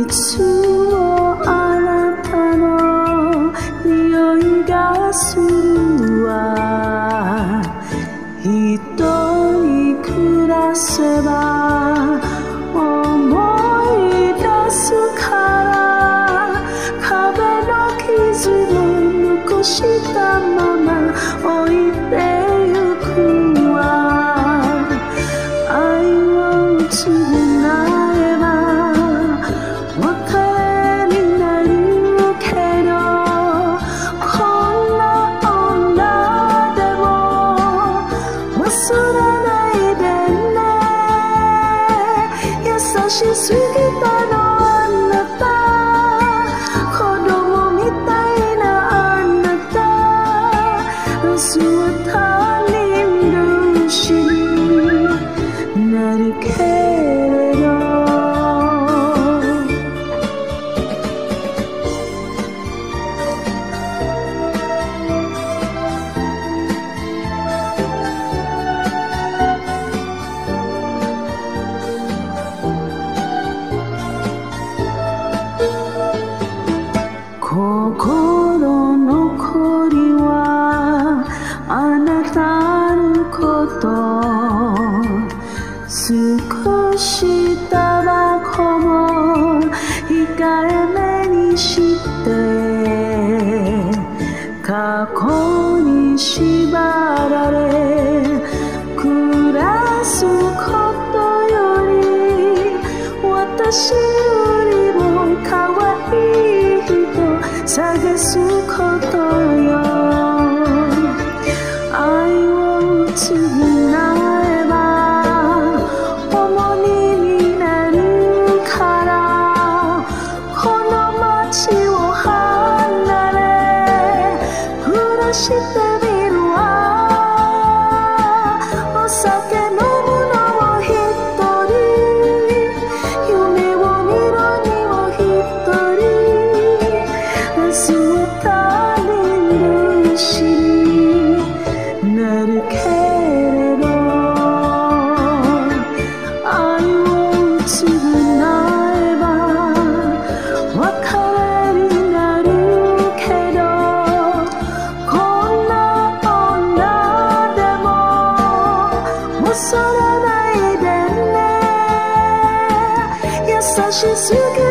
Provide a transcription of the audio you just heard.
つもあなたの匂いがするわ。一人暮らせば思い出すから壁の傷を残したまま置いてゆくわ。愛を償えば別れになるけどこんな女でも忘れないでね。優しすぎたのあなた、子供みたいなあなた。明日は他人同士になるけれど心残りはあなたのこと少しタバコも控えめにして過去に縛られ暮らすことより私よりも可愛い人探すことよ。愛を償えば重荷になるからこの街を離れ暮らしてみるわ。お酒飲むのも一人夢を見るにも一人。明日は他人同士になるけれど愛を償えば別れになるけどこんな女でも恐れないでね。優しすぎ